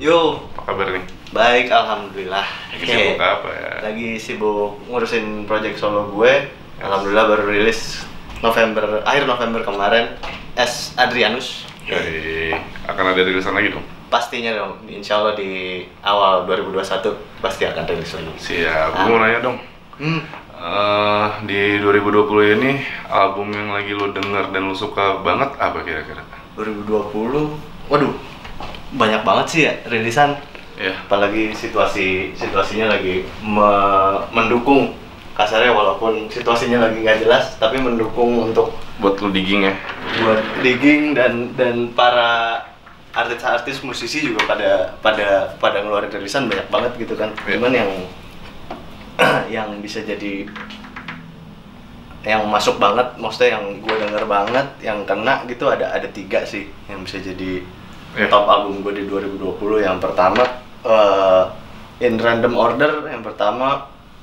Yo, Apa kabar nih? baik, alhamdulillah. Lagi sibuk apa ya? Lagi sibuk ngurusin project solo gue. Alhamdulillah baru rilis akhir November kemarin. S. Adrianus. Jadi akan ada rilisan lagi dong? Pastinya dong, insya Allah di awal 2021 pasti akan rilis lagi. Siap, gue mau nanya dong. Di 2020 ini album yang lagi lo denger dan lo suka banget apa kira-kira? 2020, waduh, banyak banget sih ya rilisan. Ya. Apalagi situasinya lagi mendukung, kasarnya walaupun situasinya lagi nggak jelas, tapi mendukung untuk Buat lo digging ya? buat digging dan para artis-artis musisi juga pada ngeluarin rilisan banyak banget gitu kan. Ya. Cuman yang bisa jadi yang masuk banget, maksudnya yang gue denger banget, yang kena gitu ada 3 sih yang bisa jadi top album gue di 2020. Yang pertama in random order, yang pertama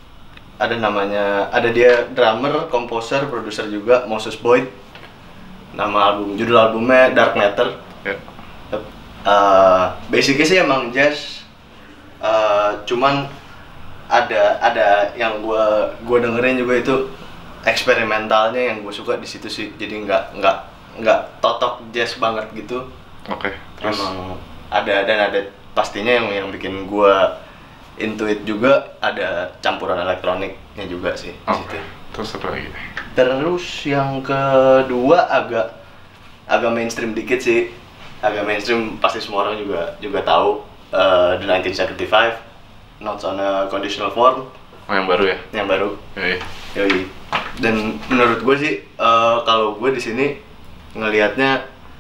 ada dia drummer, komposer, produser juga, Moses Boyd. Judul albumnya Dark Matter. Ya. Basicnya sih emang jazz, cuman ada yang gue dengerin juga itu eksperimentalnya yang gue suka di situ sih. Jadi nggak totok jazz banget gitu. Oke, terus? Emang ada pastinya yang bikin gue intuit juga, ada campuran elektroniknya juga sih di situ. Terus apa lagi? Terus yang kedua agak mainstream dikit sih. Agak mainstream, pasti semua orang juga tahu, The 1975, Notes on a Conditional Form. Oh, yang baru ya? Yang baru. Yoi. Dan menurut gue sih, kalau gue di sini ngelihatnya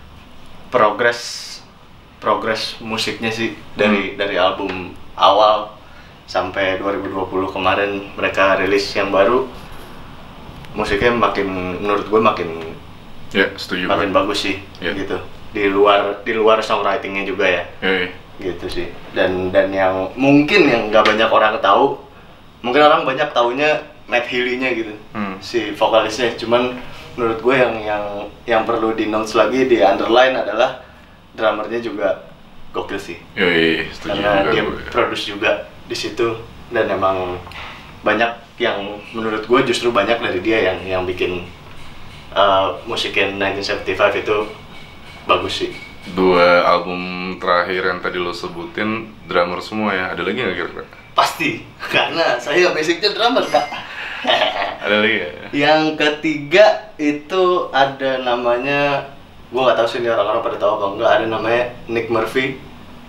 progres musiknya sih dari album awal sampai 2020 kemarin mereka rilis yang baru, musiknya menurut gue makin setuju. Makin bagus sih, gitu. Di luar songwritingnya juga ya. Gitu sih. Dan yang mungkin yang nggak banyak orang tahu, mungkin orang banyak taunya Matt Healy-nya gitu, si vokalisnya. Cuman menurut gue yang perlu di notes lagi, di underline adalah drummernya juga gokil sih. Setuju. Karena dia produce juga di situ, dan emang banyak yang menurut gue justru banyak dari dia yang bikin musiknya 1975 itu bagus sih. 2 album terakhir yang tadi lo sebutin drummer semua ya? Ada lagi nggak kira-kira? Pasti, karena saya basicnya drummer, Kak. Ada lagi ya? Yang ketiga itu ada namanya, gue nggak tahu sih ini orang-orang pada tahu apa enggak, ada namanya Nick Murphy.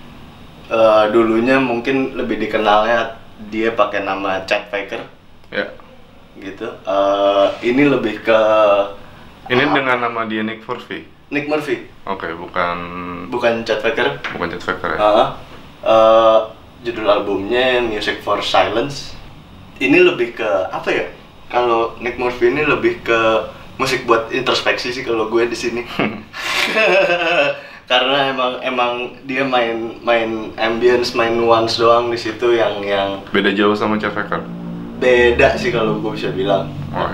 Dulunya mungkin lebih dikenalnya dia pakai nama Chet Faker. Ya. Gitu. Ini lebih ke dengan nama dia Nick Murphy? Nick Murphy. Oke, bukan Chet Faker. Bukan Chet Faker ya? Judul albumnya Music for Silence. Ini lebih ke apa ya? Kalau Nick Murphy ini lebih ke musik buat introspeksi sih kalau gue di sini. Karena emang dia main ambience, main nuance doang di situ yang beda jauh sama Chet Faker. Beda sih kalau gue bisa bilang.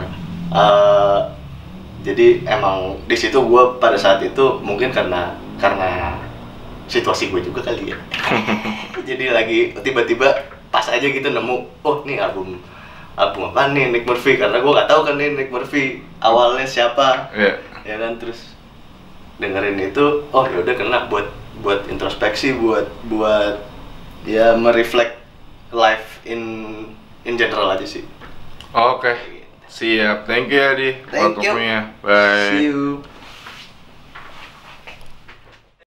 Jadi emang di situ gue pada saat itu mungkin karena situasi gue juga kali ya. Jadi lagi tiba-tiba pas aja gitu nemu, oh nih album apa nih Nick Murphy, karena gue nggak tahu kan nih Nick Murphy awalnya siapa. Ya kan, terus dengerin itu, oh ya udah kena buat introspeksi, buat ya mereflect life in general aja sih. Oke. Siap, thank you Adi Thank you. waktunya. Bye. See you.